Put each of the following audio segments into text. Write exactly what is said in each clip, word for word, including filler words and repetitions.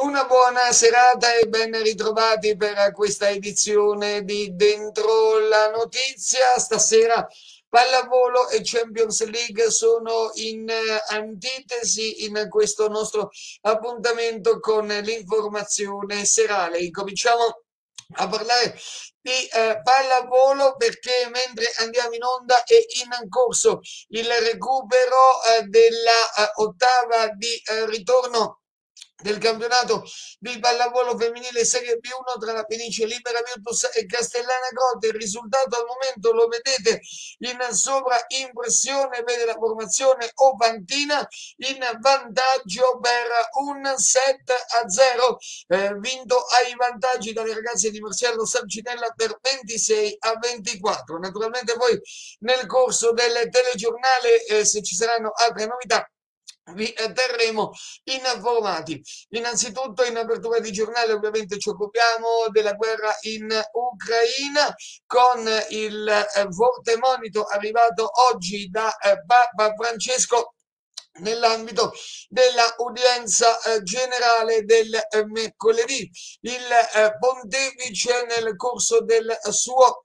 Una buona serata e ben ritrovati per questa edizione di Dentro la Notizia. Stasera pallavolo e Champions League sono in eh, antitesi in questo nostro appuntamento con l'informazione serale. Incominciamo a parlare di eh, pallavolo perché mentre andiamo in onda è in corso il recupero eh, della eh, ottava di eh, ritorno del campionato di pallavolo femminile Serie B uno tra la Fenice Libera Virtus e Castellana Grotte. Il risultato al momento lo vedete in sovraimpressione, vede la formazione Opantina in vantaggio per un set a zero, eh, vinto ai vantaggi dalle ragazze di Marcello Sarcinella per ventisei a ventiquattro. Naturalmente poi nel corso del telegiornale, eh, se ci saranno altre novità, vi terremo informati. Innanzitutto in apertura di giornale ovviamente ci occupiamo della guerra in Ucraina con il eh, forte monito arrivato oggi da eh, Papa Francesco nell'ambito della udienza eh, generale del eh, mercoledì. Il eh, pontefice nel corso del suo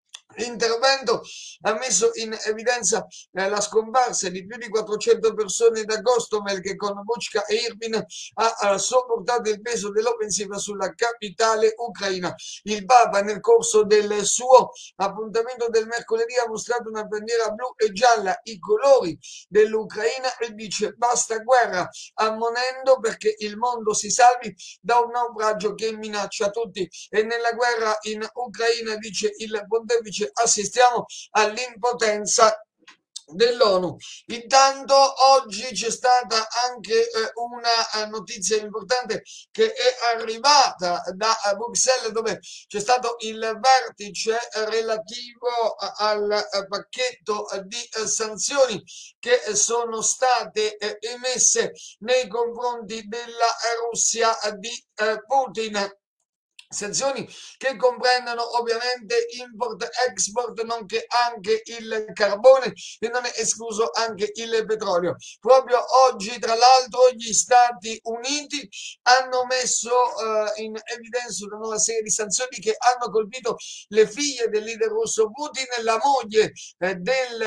intervento ha messo in evidenza eh, la scomparsa di più di quattrocento persone da Gostomel che con Buchka e Irpin ha, ha sopportato il peso dell'offensiva sulla capitale ucraina. Il Papa nel corso del suo appuntamento del mercoledì ha mostrato una bandiera blu e gialla, i colori dell'Ucraina, e dice basta guerra, ammonendo perché il mondo si salvi da un naufragio che minaccia tutti. E nella guerra in Ucraina, dice il pontefice, assistiamo all'impotenza dell'ONU. Intanto oggi c'è stata anche eh, una eh, notizia importante che è arrivata da eh, Bruxelles, dove c'è stato il vertice eh, relativo eh, al eh, pacchetto eh, di eh, sanzioni che eh, sono state eh, emesse nei confronti della Russia eh, di eh, Putin. Sanzioni che comprendono ovviamente import, export, nonché anche il carbone e non è escluso anche il petrolio. Proprio oggi, tra l'altro, gli Stati Uniti hanno messo eh, in evidenza una nuova serie di sanzioni che hanno colpito le figlie del leader russo Putin, la moglie eh, del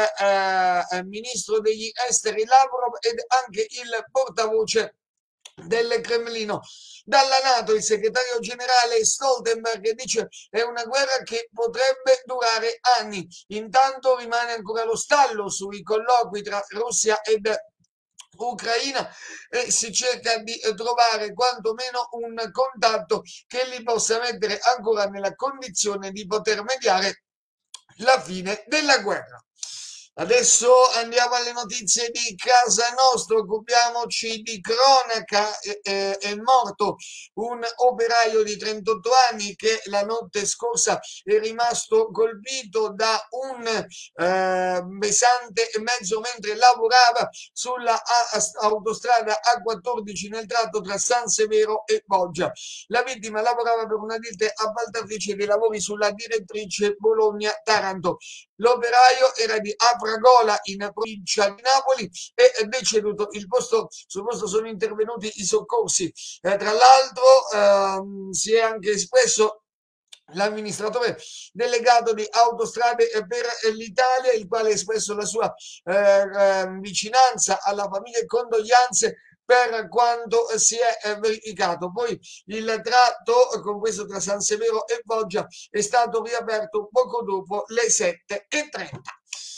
eh, ministro degli esteri Lavrov ed anche il portavoce del Cremlino. Dalla NATO il segretario generale Stoltenberg dice è una guerra che potrebbe durare anni. Intanto rimane ancora lo stallo sui colloqui tra Russia ed Ucraina e si cerca di trovare quantomeno un contatto che li possa mettere ancora nella condizione di poter mediare la fine della guerra. Adesso andiamo alle notizie di casa nostra, occupiamoci di cronaca. Eh, eh, è morto un operaio di trentotto anni che la notte scorsa è rimasto colpito da un eh, pesante mezzo mentre lavorava sulla autostrada A quattordici nel tratto tra San Severo e Foggia. La vittima lavorava per una ditta appaltatrice dei lavori sulla direttrice Bologna-Taranto. L'operaio era di Afragola in provincia di Napoli e è deceduto. Il posto, sul posto sono intervenuti i soccorsi. Eh, tra l'altro ehm, si è anche espresso l'amministratore delegato di Autostrade per l'Italia, il quale ha espresso la sua eh, vicinanza alla famiglia e condoglianze per quanto si è verificato. Poi il tratto, con questo tra San Severo e Foggia, è stato riaperto poco dopo le sette e trenta.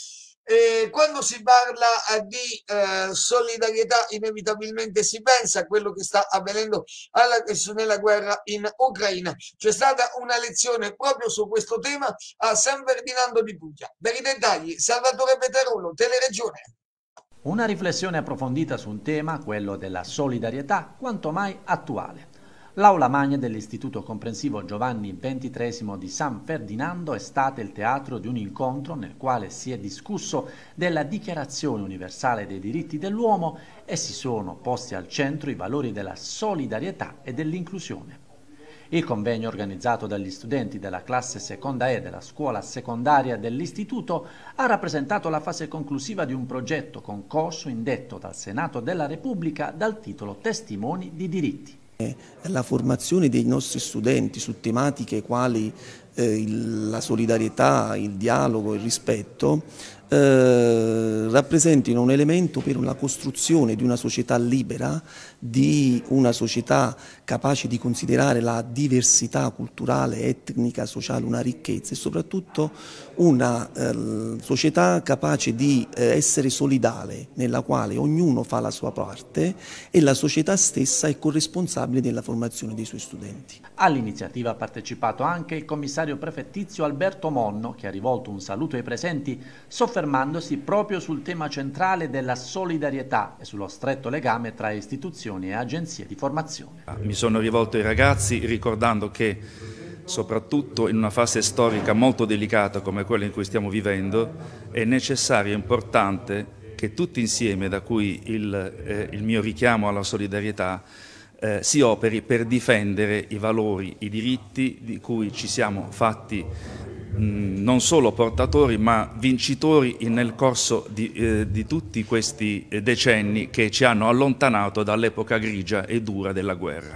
E quando si parla di eh, solidarietà, inevitabilmente si pensa a quello che sta avvenendo alla, nella guerra in Ucraina. C'è stata una lezione proprio su questo tema a San Ferdinando di Puglia. Per i dettagli, Salvatore Peterolo, Teleregione. Una riflessione approfondita su un tema, quello della solidarietà, quanto mai attuale. L'aula magna dell'Istituto Comprensivo Giovanni ventitreesimo di San Ferdinando è stata il teatro di un incontro nel quale si è discusso della Dichiarazione Universale dei Diritti dell'Uomo e si sono posti al centro i valori della solidarietà e dell'inclusione. Il convegno, organizzato dagli studenti della classe seconda E della scuola secondaria dell'Istituto, ha rappresentato la fase conclusiva di un progetto concorso indetto dal Senato della Repubblica dal titolo Testimoni di diritti. La formazione dei nostri studenti su tematiche quali eh, il, la solidarietà, il dialogo, il rispetto eh, rappresentino un elemento per la costruzione di una società libera, di una società capace di considerare la diversità culturale, etnica, sociale una ricchezza e soprattutto una eh, società capace di eh, essere solidale, nella quale ognuno fa la sua parte e la società stessa è corresponsabile della formazione dei suoi studenti. All'iniziativa ha partecipato anche il commissario prefettizio Alberto Monno, che ha rivolto un saluto ai presenti, soffermandosi proprio sul tema centrale della solidarietà e sullo stretto legame tra istituzioni e agenzie di formazione. Mi sono rivolto ai ragazzi ricordando che soprattutto in una fase storica molto delicata come quella in cui stiamo vivendo è necessario e importante che tutti insieme, da cui il, eh, il mio richiamo alla solidarietà, eh, si operi per difendere i valori, i diritti di cui ci siamo fatti mh, non solo portatori ma vincitori nel corso di, eh, di tutti questi decenni che ci hanno allontanato dall'epoca grigia e dura della guerra.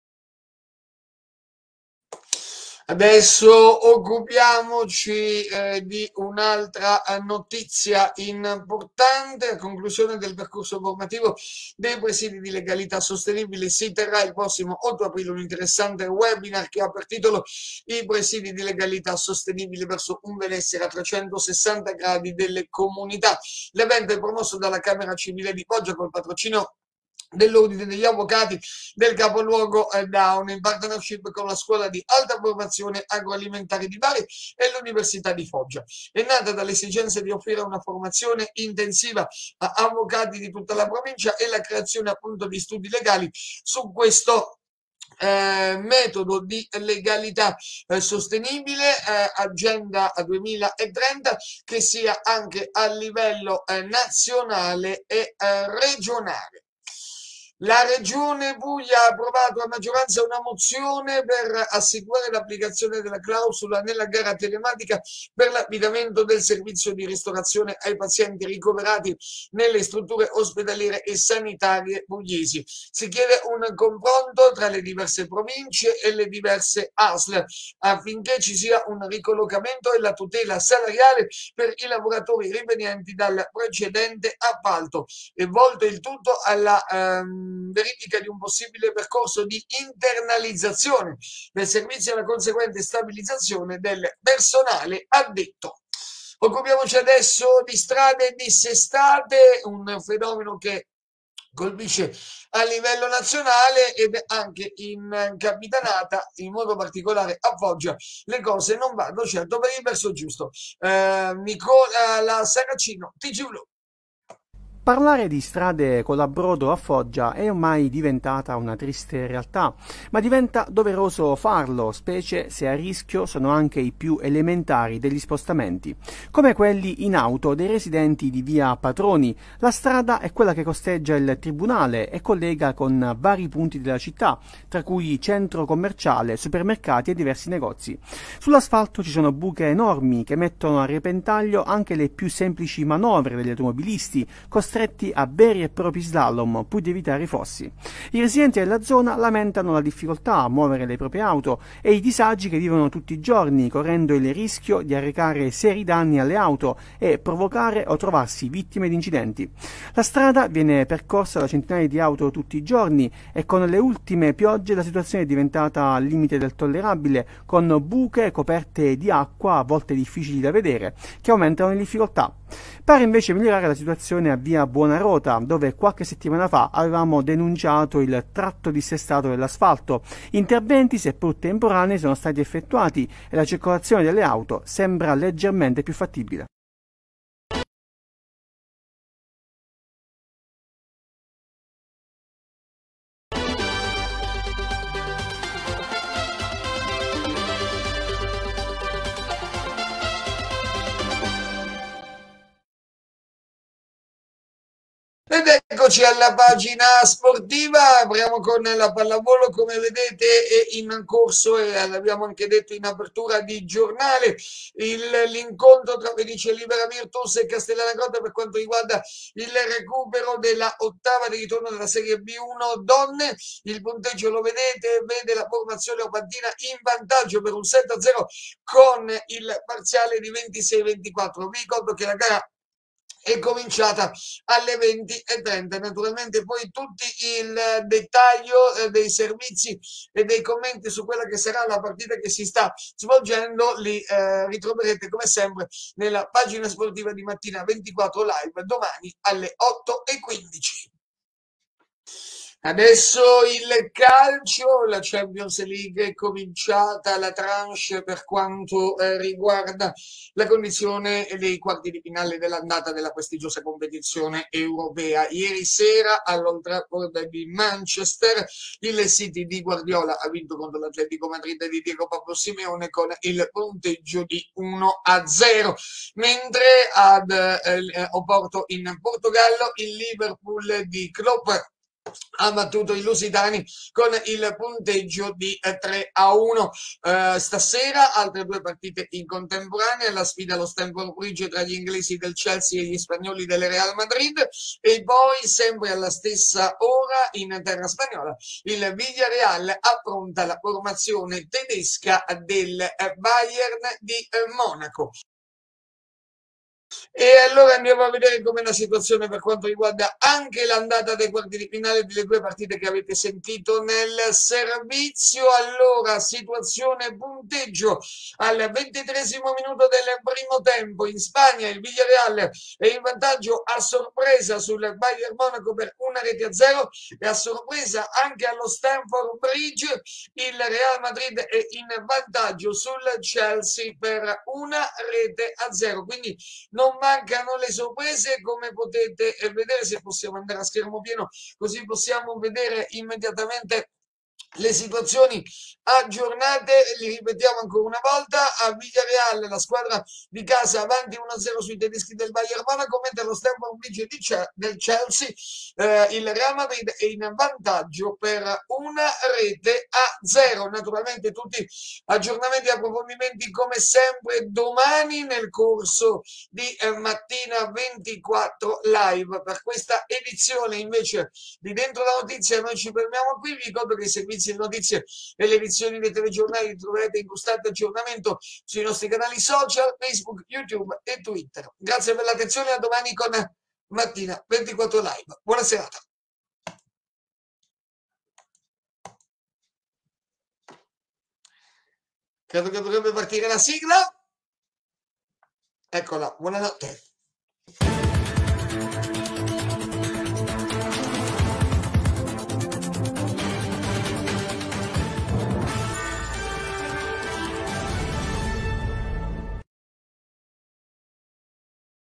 Adesso occupiamoci eh, di un'altra eh, notizia importante. A conclusione del percorso formativo dei presidi di legalità sostenibile si terrà il prossimo otto aprile un interessante webinar che ha per titolo I presidi di legalità sostenibile verso un benessere a trecentosessanta gradi delle comunità. L'evento è promosso dalla Camera Civile di Foggia col patrocinio dell'Ordine degli Avvocati del capoluogo eh, Down, in partnership con la Scuola di Alta Formazione Agroalimentare di Bari e l'Università di Foggia. È nata dall'esigenza di offrire una formazione intensiva a avvocati di tutta la provincia e la creazione appunto di studi legali su questo Eh, metodo di legalità eh, sostenibile, eh, agenda duemilatrenta, che sia anche a livello eh, nazionale e eh, regionale. La Regione Puglia ha approvato a maggioranza una mozione per assicurare l'applicazione della clausola nella gara telematica per l'affidamento del servizio di ristorazione ai pazienti ricoverati nelle strutture ospedaliere e sanitarie pugliesi. Si chiede un confronto tra le diverse province e le diverse A S L affinché ci sia un ricollocamento e la tutela salariale per i lavoratori rivenienti dal precedente appalto, e volto il tutto alla ehm, verifica di un possibile percorso di internalizzazione del servizio e la conseguente stabilizzazione del personale addetto. Occupiamoci adesso di strade dissestate, un fenomeno che colpisce a livello nazionale ed anche in Capitanata, in modo particolare a Foggia, le cose non vanno certo per il verso giusto. Eh, Nicola la Saracino, T G Blu. Parlare di strade con l'abbrodo a Foggia è ormai diventata una triste realtà, ma diventa doveroso farlo, specie se a rischio sono anche i più elementari degli spostamenti, come quelli in auto dei residenti di via Patroni. La strada è quella che costeggia il tribunale e collega con vari punti della città, tra cui centro commerciale, supermercati e diversi negozi. Sull'asfalto ci sono buche enormi che mettono a repentaglio anche le più semplici manovre degli automobilisti, costretti a veri e propri slalom pur di evitare i fossi. I residenti della zona lamentano la difficoltà a muovere le proprie auto e i disagi che vivono tutti i giorni, correndo il rischio di arrecare seri danni alle auto e provocare o trovarsi vittime di incidenti. La strada viene percorsa da centinaia di auto tutti i giorni e con le ultime piogge la situazione è diventata al limite del tollerabile, con buche coperte di acqua a volte difficili da vedere, che aumentano le difficoltà. Pare invece migliorare la situazione a via Buonarrota, dove qualche settimana fa avevamo denunciato il tratto dissestato dell'asfalto. Interventi, seppur temporanei, sono stati effettuati e la circolazione delle auto sembra leggermente più fattibile. Ed eccoci alla pagina sportiva, apriamo con la pallavolo, come vedete è in corso e l'abbiamo anche detto in apertura di giornale, il- l'incontro tra Fenice Libera Virtus e Castellana Grotta per quanto riguarda il recupero della ottava di ritorno della Serie B uno donne. Il punteggio lo vedete, vede la formazione opantina in vantaggio per un sette a zero con il parziale di ventisei ventiquattro. Vi ricordo che la gara è cominciata alle venti e trenta. Naturalmente poi tutti il dettaglio eh, dei servizi e dei commenti su quella che sarà la partita che si sta svolgendo li eh, ritroverete come sempre nella pagina sportiva di Mattina ventiquattro Live domani alle otto e quindici. Adesso il calcio, la Champions League è cominciata la tranche per quanto eh, riguarda la condizione dei quarti di finale dell'andata della prestigiosa competizione europea. Ieri sera all'Old Trafford di Manchester il City di Guardiola ha vinto contro l'Atletico Madrid di Diego Pablo Simeone con il punteggio di uno a zero, mentre ad eh, Oporto in Portogallo il Liverpool di Klopp ha battuto i lusitani con il punteggio di tre a uno. Eh, stasera altre due partite in contemporanea, la sfida allo Stamford Bridge tra gli inglesi del Chelsea e gli spagnoli del Real Madrid, e poi sempre alla stessa ora in terra spagnola il Villarreal affronta la formazione tedesca del Bayern di Monaco. E allora andiamo a vedere com'è la situazione per quanto riguarda anche l'andata dei quarti di finale delle due partite che avete sentito nel servizio. Allora, situazione punteggio al ventitreesimo minuto del primo tempo. In Spagna il Villarreal è in vantaggio a sorpresa sul Bayern Monaco per una rete a zero, e a sorpresa anche allo Stamford Bridge il Real Madrid è in vantaggio sul Chelsea per una rete a zero. Quindi non mancano le sorprese, come potete vedere. Se possiamo andare a schermo pieno così possiamo vedere immediatamente le situazioni aggiornate. Li ripetiamo ancora una volta: a Villarreal la squadra di casa avanti uno a zero sui tedeschi del Bayern Monaco, mentre lo Stamford Bridge del Chelsea eh, il Real Madrid è in vantaggio per una rete a zero. Naturalmente tutti aggiornamenti e approfondimenti come sempre domani nel corso di eh, Mattina ventiquattro Live. Per questa edizione invece di Dentro la Notizia noi ci fermiamo qui. Vi ricordo che i servizi di notizie e le edizioni dei telegiornali li troverete in costante aggiornamento sui nostri canali social, Facebook, YouTube e Twitter. Grazie per l'attenzione, a domani con Mattina ventiquattro Live. Buona serata. Credo che dovrebbe partire la sigla. Eccola, buonanotte.